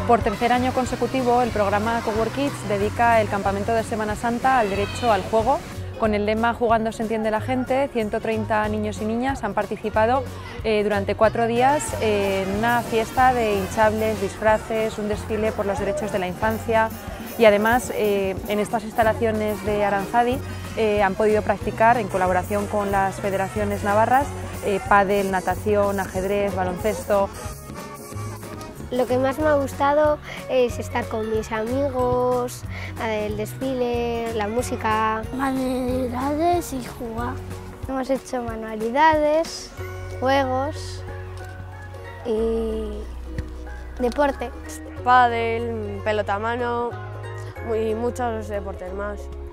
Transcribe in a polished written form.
Por tercer año consecutivo, el programa Cowork Kids dedica el campamento de Semana Santa al derecho al juego. Con el lema Jugando se entiende la gente, 130 niños y niñas han participado durante 4 días en una fiesta de hinchables, disfraces, un desfile por los derechos de la infancia y además en estas instalaciones de Aranzadi han podido practicar en colaboración con las federaciones navarras pádel, natación, ajedrez, baloncesto. Lo que más me ha gustado es estar con mis amigos, el desfile, la música. Manualidades y jugar. Hemos hecho manualidades, juegos y deporte. Pádel, pelota a mano y muchos deportes más.